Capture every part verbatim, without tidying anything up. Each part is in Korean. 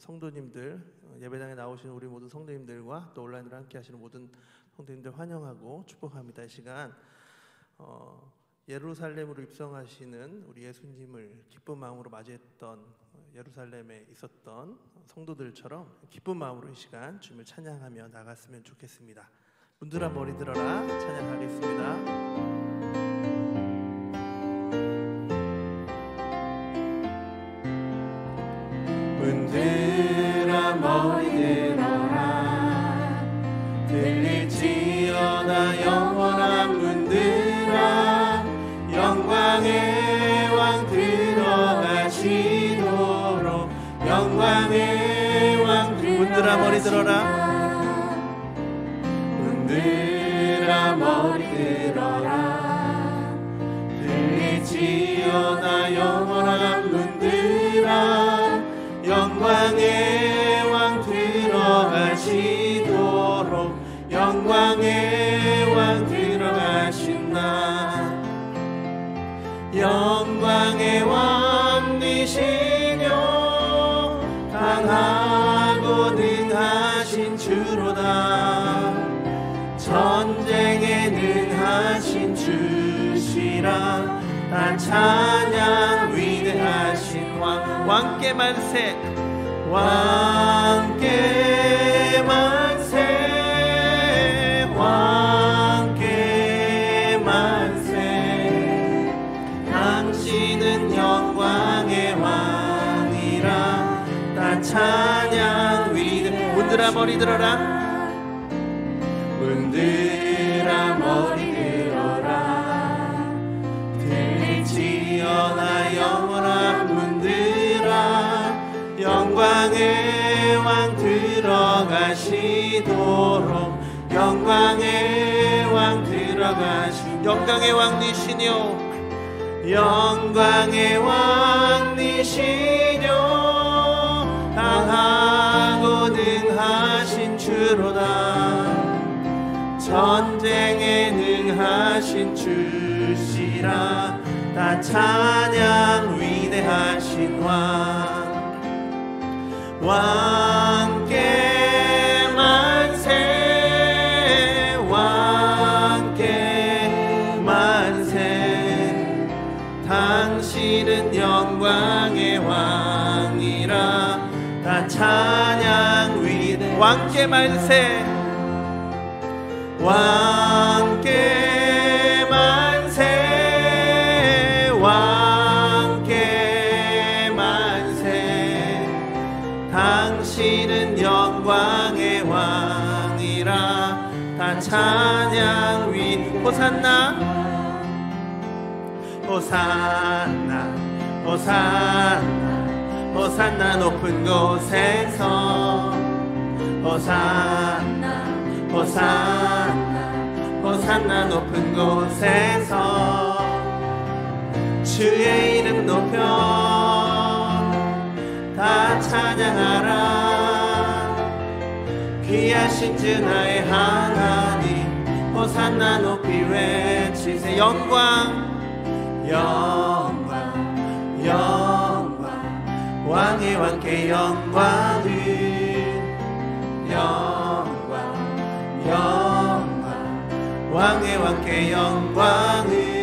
성도님들, 예배당에 나오시는 우리 모든 성도님들과 또 온라인으로 함께 하시는 모든 성도님들 환영하고 축복합니다. 이 시간 어, 예루살렘으로 입성하시는 우리 예수님을 기쁜 마음으로 맞이했던 예루살렘에 있었던 성도들처럼 기쁜 마음으로 이 시간 주님을 찬양하며 나갔으면 좋겠습니다. 문들아 머리 들어라 찬양하겠습니다. 문들아 머리 들어라 들릴지어다 영원한 문들아 영광의 왕 들어가시도록 영광의 왕 문들아 머리 들어라 문들아 머리 들어라 들릴지어다 영원한 문들아 영광의 왕 들어가시도록 영광의 왕 들어가신 나 영광의 왕 되시뇨 강하고 능하신 주로다 전쟁에 능하신 주시라 다 찬양 위대하신 왕 왕께 만세 왕께 만세 왕께 만세 당신은 영광의 왕이라 다 찬양 위대 문들아 머리 들어라 문들아 머리 들어라 들릴지어다 영원한 문들아 영광의 왕 들어가시도록 영광의 왕 들어가시 영광의 왕 되시뇨 영광의 왕 되시뇨 강하고 능하신 주로다 전쟁에 능하신 주시라 다 찬양 위대하신 왕 왕께 만세 왕께 만세 당신은 영광의 왕이라 다 찬양 위대 왕께 만세 왕께 만세 왕께 만세 당신은 영광의 왕이라 다 찬양 위 호산나 호산나 호산나 호산나 높은 곳에서 호산나 호산나 호산나 높은 곳에서 주의 이름 높여 다 찬양하라 귀하신 주 나의 하나님 호산나 높이 외치세 영광 영광 영광 왕의 왕께 영광을 영광 영광 왕의 왕께 영광을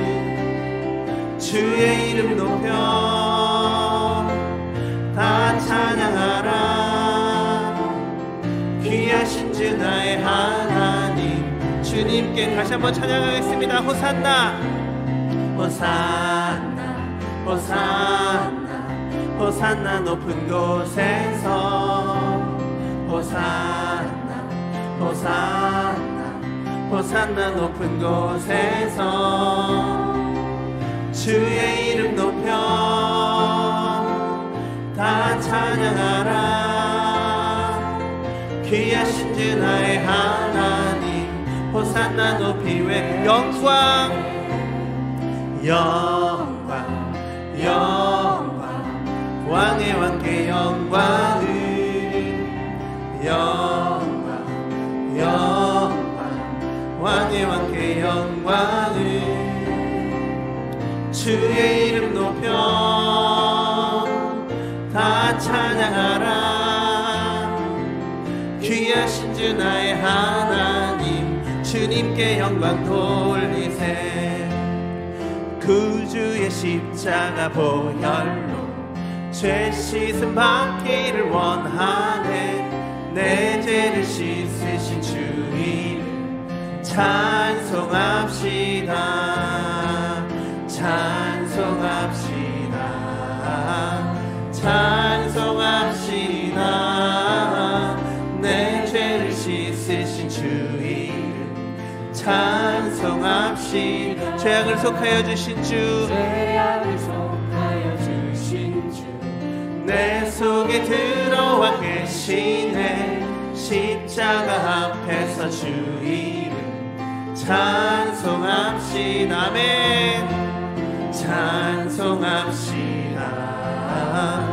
주의 이름 높여 다 찬양하라 귀하신 주 나의 하나님 주님께 다시 한번 찬양하겠습니다. 호산나 호산나 호산나 호산나 높은 곳에서 호산나 호산나 호산나 높은 곳에서 주의 이름 높여 다 찬양하라 귀하신 주 나의 하나님 호산나 높이 외 영광 영광 영광 왕의 왕께 영광을 영광 영광 왕의 왕께 영광을 주의 이름 높여 다 찬양하라 주께 영광 돌리세. 구주의 십자가 보혈로 죄 씻음 받기를 원하네. 내 죄를 씻으신 주 이름 찬송합시다. 찬송합시다. 찬송합시다. 내 죄를 씻으신 주 이름 찬송합시다. 죄악을 속하여 주신 주, 죄악을 속하여 주신 주, 내 속에 들어와 계시네. 십자가 앞에서 주 이름 찬송합시다. 아멘. 찬송합시다.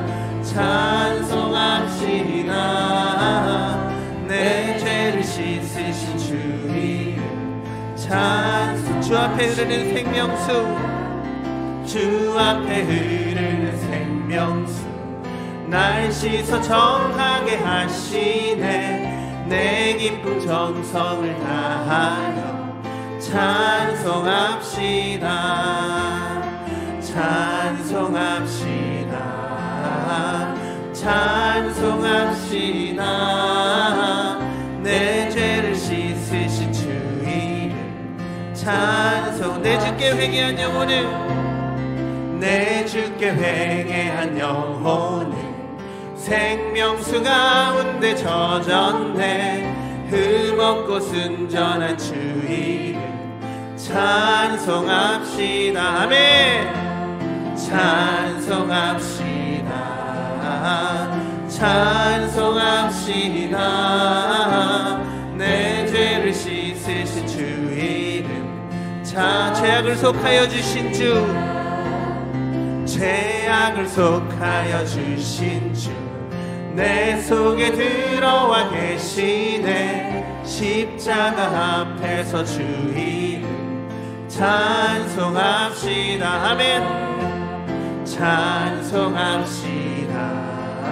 찬송합시다. 내 죄를 씻으신 주 이름 찬송. 주 앞에 흐르는 생명수, 주 앞에 흐르는 생명수, 날 씻어 정하게 하시네. 내 기쁨 정성을 다하여 찬송합시다. 찬송합시다. 찬송합시다. 내 죄를 씻으신 주 이름 찬송. 내 주께 회개한 영혼을, 내 주께 회개한 영혼을 생명수 가운데 젖었네. 흠없고 순전한 주 이름 찬송합시다. 아멘. 찬송합시다. 찬송합시다. 내 죄를 씻으신 주 이름 자. 죄악을 속하여 주신 주, 죄악을 속하여 주신 주, 내 속에 들어와 계시네. 십자가 앞에서 주 이름 찬송합시다. 아멘. 찬송합시다.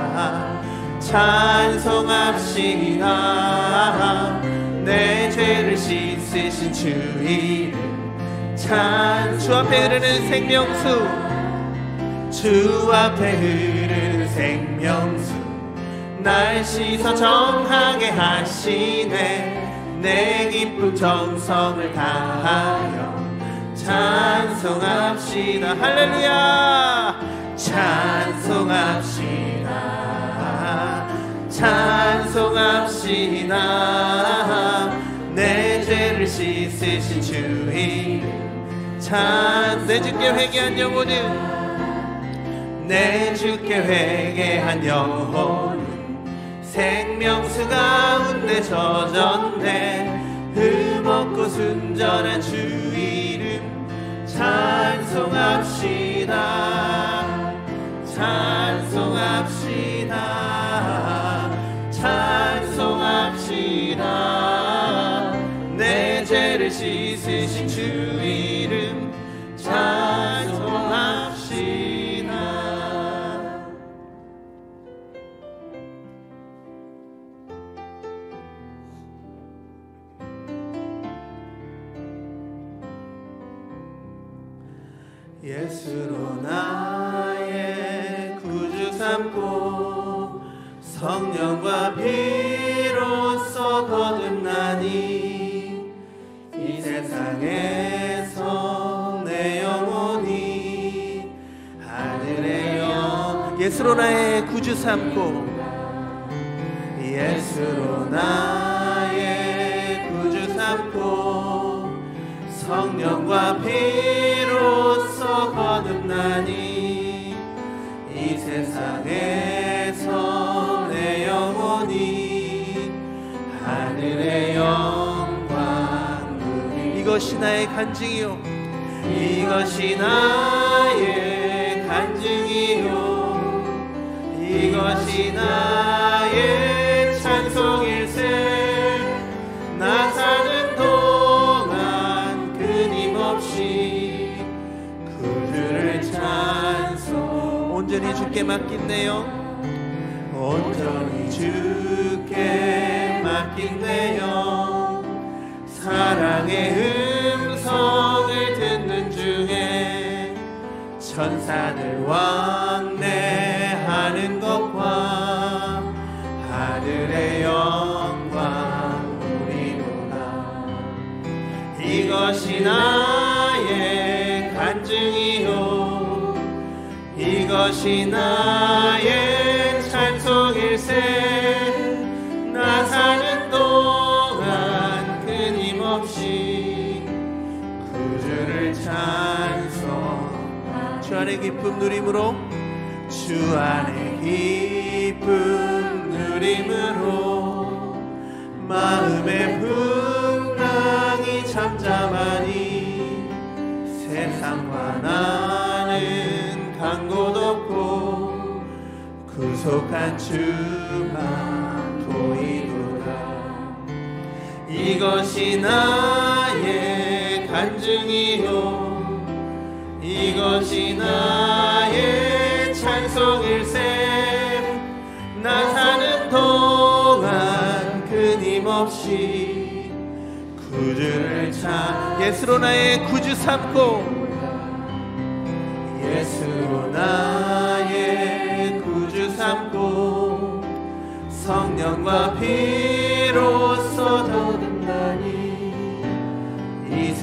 찬송합시다. 내 죄를 씻으신 주 이름 찬. 주 앞에 흐르는 생명수, 주 앞에 흐르는 생명수, 날 씻어 정하게 하시네. 내 기쁨 정성을 다하여 찬송합시다. 할렐루야. 찬송합시다. 찬송합시다. 내 죄를 씻으신 주 이름 찬. 내 주께 회개한 영혼을, 내 주께 회개한 영혼을 생명수 가운데 젖었네. 흠없고 순전한 주 이름 찬송합시다. 찬송합시다. 찬송합시다. 내 죄를 씻으신 주 이름 찬송합시다. 예수로 나의 구주 삼고 성령과 피로써 거듭나니 이 세상에서 내 영혼이 하늘의 영. 예수로 나의 구주 삼고, 예수로 나의 구주 삼고 성령과 피로써 거듭나니 이 세상에서 내 영혼이 하늘의 영광 누리. 이것이 나의 간증이요, 이것이 나의 간증이요, 이것이 나의 찬송일세. 나 사는 동안 끊임없이 구주를 찬송. 온전히 주께 맡긴 내 영, 온전히 주께 맡긴 내 영, 사랑의 음성을 듣는 중에 천사들 왕래하는 것과 하늘의 영광 우리로라. 이것이 나의 간증이요 이것이 나의 찬송일세. 나 사는 동안 끊임없이 구주를 찬송. 주 안의 기쁨 누림으로 주 안의 기쁨 누림으로 마음의 풍랑이 잠잠하니 세상과 나는 간 곳 없고 구속한 주만 보이도다. 이것이 나의 간증이요 이것이 나의 찬송일세. 나 사는 동안 끊임없이 구주를 찬. 예수로 나의 구주 삼고 예수로 나의 구주 삼고 성령과 피로써 더듬다니 이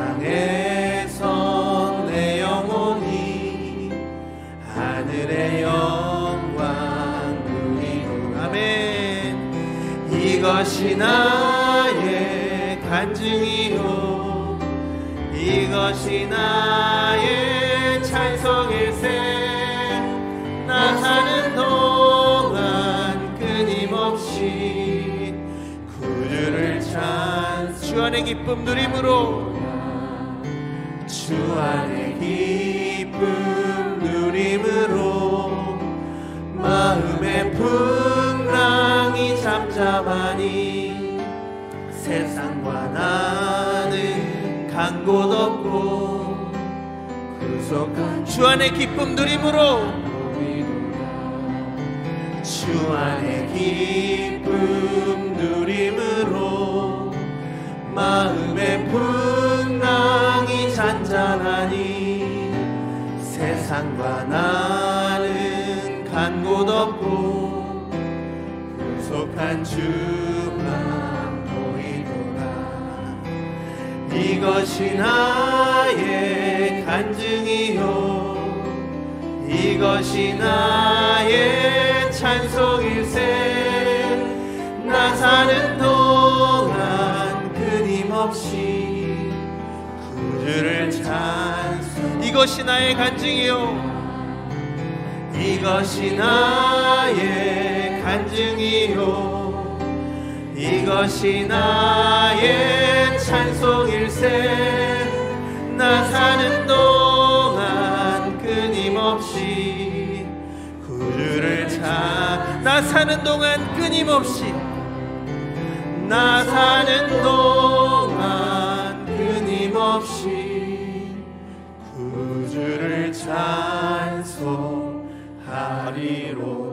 세상에서 내 영혼이 하늘의 영광 누리고. 아멘. 이것이 나의 간증이요 이것이 나의 찬송일세. 나 사는 동안 끊임없이 구주를 찬. 주 안의 기쁨 누림으로 주 안의 기쁨 누림으로 마음의 풍랑이 잠잠하니 세상과 나는 간 곳 없고 구속한. 주 안의 기쁨 누림으로 주 안의 기쁨 누림으로 마음의 풍랑이 잔잔하니 세상과 나는 간 곳 없고 구속한 주만 보이도다. 이것이 나의 간증이요 이것이 나의 찬송일세. 나 사는 동안 끊임없이 구주를 찬송. 이것이 나의 간증이요 이것이 나의 간증이요 이것이 나의 찬송일세. 나 사는 동안 끊임없이 구주를 찬. 나 사는 동안 끊임없이 나 사는 동안 끊임없이 구주를 찬송하리로.